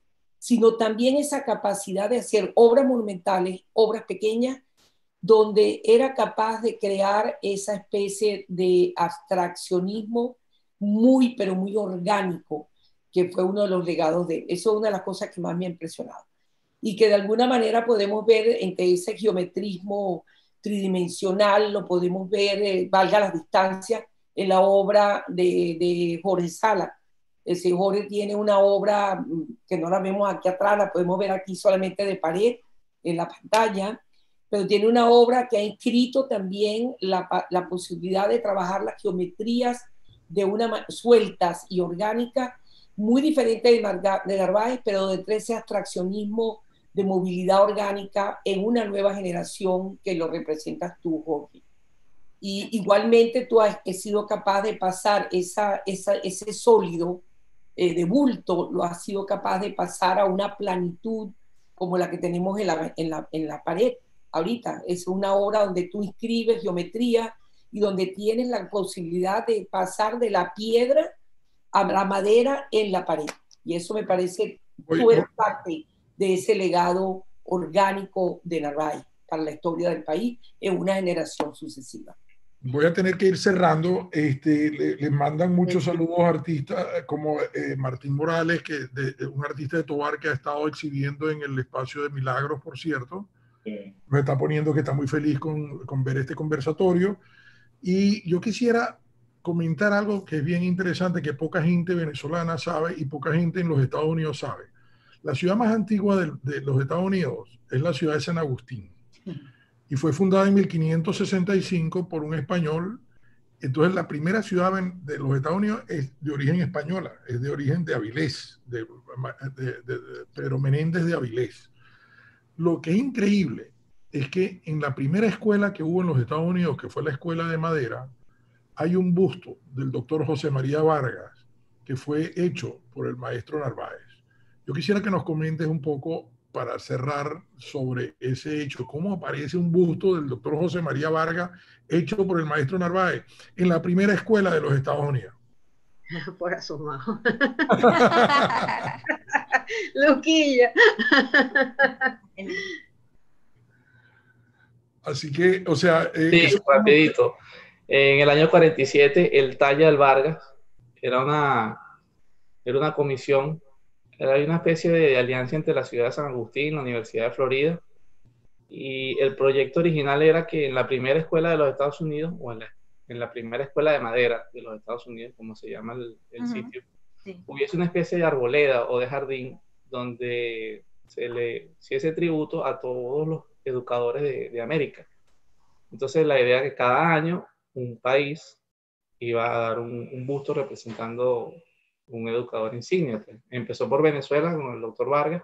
sino también esa capacidad de hacer obras monumentales, obras pequeñas, donde era capaz de crear esa especie de abstraccionismo muy, pero muy orgánico, que fue uno de los legados de él. Eso es una de las cosas que más me ha impresionado. Y que de alguna manera podemos ver entre ese geometrismo tridimensional, lo podemos ver, valga las distancias, en la obra de Jorge Sala. Ese Jorge tiene una obra que no la vemos aquí atrás, la podemos ver aquí solamente de pared en la pantalla, pero tiene una obra que ha inscrito también la posibilidad de trabajar las geometrías de una sueltas y orgánicas, muy diferente de Narváez, pero de ese abstraccionismo de movilidad orgánica en una nueva generación que lo representas tú, Jorge. Y igualmente tú has sido capaz de pasar ese sólido de bulto, lo has sido capaz de pasar a una planitud como la que tenemos en la pared ahorita. Es una obra donde tú inscribes geometría y donde tienes la posibilidad de pasar de la piedra a la madera en la pared. Y eso me parece tú eres parte de ese legado orgánico de Narváez para la historia del país en una generación sucesiva. Voy a tener que ir cerrando. Le mandan muchos saludos a artistas como Martín Morales, un artista de Tovar que ha estado exhibiendo en el Espacio de Milagros, por cierto. Me está poniendo que está muy feliz con ver este conversatorio. Y yo quisiera comentar algo que es bien interesante, que poca gente venezolana sabe y poca gente en los Estados Unidos sabe. La ciudad más antigua de los Estados Unidos es la ciudad de San Agustín. Y fue fundada en 1565 por un español. Entonces, la primera ciudad de los Estados Unidos es de origen española, es de origen de Avilés, de Pedro Menéndez de Avilés. Lo que es increíble es que en la primera escuela que hubo en los Estados Unidos, que fue la Escuela de Madera, hay un busto del doctor José María Vargas, que fue hecho por el maestro Narváez. Yo quisiera que nos comentes un poco, para cerrar, sobre ese hecho. ¿Cómo aparece un busto del doctor José María Vargas hecho por el maestro Narváez en la primera escuela de los Estados Unidos? Por asomado. Loquilla. Así que, o sea... sí, rapidito. En el año 47, el Talla del Vargas era una comisión, era una especie de alianza entre la ciudad de San Agustín y la Universidad de Florida. Y el proyecto original era que en la primera escuela de los Estados Unidos, o en la primera escuela de madera de los Estados Unidos, como se llama el sitio, sí, hubiese una especie de arboleda o de jardín donde se le hiciese tributo a todos los educadores de América. Entonces la idea es que cada año un país iba a dar un busto representando un educador insignia. Empezó por Venezuela con el doctor Vargas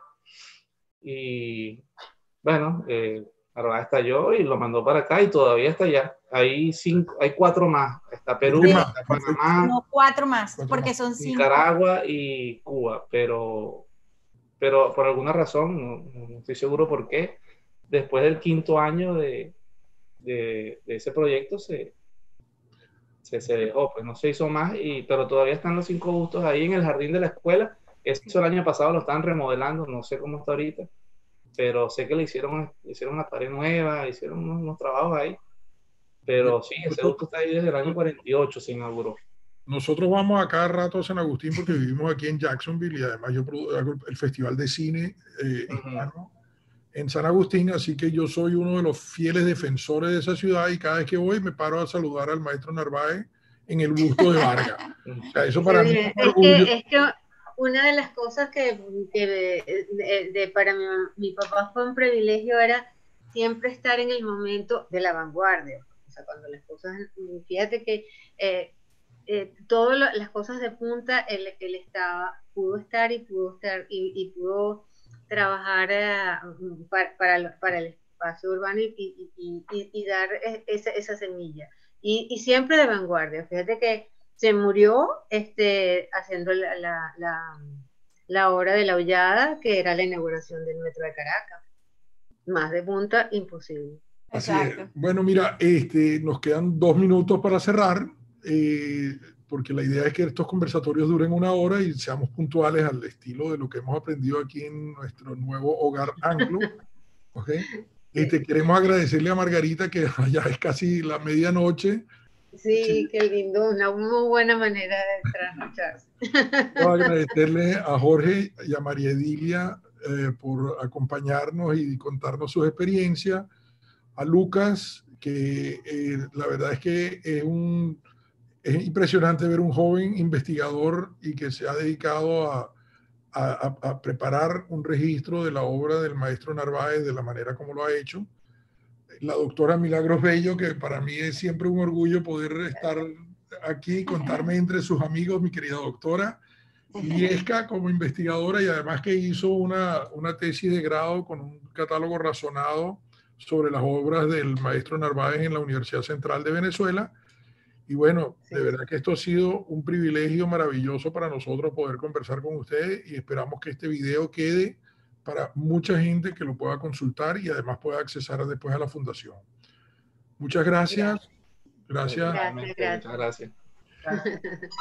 y bueno, Narváez estalló y lo mandó para acá y todavía está allá. Hay 4 más. Está Perú, está Panamá. No, 4 más, porque son 5. Nicaragua y Cuba, pero por alguna razón, no estoy seguro por qué, después del 5.º año de ese proyecto se dejó, pues no se hizo más, pero todavía están los 5 bustos ahí en el jardín de la escuela. Eso el año pasado lo estaban remodelando, no sé cómo está ahorita, pero sé que le hicieron una pared nueva, hicieron unos trabajos ahí, pero sí, ese busto está ahí desde el año 48, se inauguró. Nosotros vamos a cada rato a San Agustín porque vivimos aquí en Jacksonville y además yo hago el Festival de Cine hispano en San Agustín, así que yo soy uno de los fieles defensores de esa ciudad y cada vez que voy me paro a saludar al maestro Narváez en el busto de Vargas. O sea, eso para mí es un orgullo. Es que una de las cosas que para mi papá fue un privilegio era siempre estar en el momento de la vanguardia. O sea, cuando las cosas, fíjate que todas las cosas de punta, él pudo estar y pudo trabajar para el espacio urbano y dar esa semilla. Y siempre de vanguardia. Fíjate que se murió haciendo la obra de La Hollada, que era la inauguración del metro de Caracas. Más de punta, imposible. Así es. Bueno, mira, nos quedan 2 minutos para cerrar. porque la idea es que estos conversatorios duren 1 hora y seamos puntuales al estilo de lo que hemos aprendido aquí en nuestro nuevo hogar anglo. ¿Okay? Queremos agradecerle a Margarita, que ya es casi la medianoche. Sí, qué lindo, una muy buena manera de trasnocharse. Quiero agradecerle a Jorge y a María Edilia por acompañarnos y contarnos sus experiencias. A Lucas, que la verdad es que es impresionante ver un joven investigador y que se ha dedicado a preparar un registro de la obra del maestro Narváez de la manera como lo ha hecho. La doctora Milagros Bello, que para mí es siempre un orgullo poder estar aquí y contarme entre sus amigos, mi querida doctora. Liesca como investigadora, y además que hizo una tesis de grado con un catálogo razonado sobre las obras del maestro Narváez en la Universidad Central de Venezuela. Y bueno, de verdad que esto ha sido un privilegio maravilloso para nosotros poder conversar con ustedes, y esperamos que este video quede para mucha gente que lo pueda consultar y además pueda accesar después a la fundación. Muchas gracias. Gracias. Muchas gracias.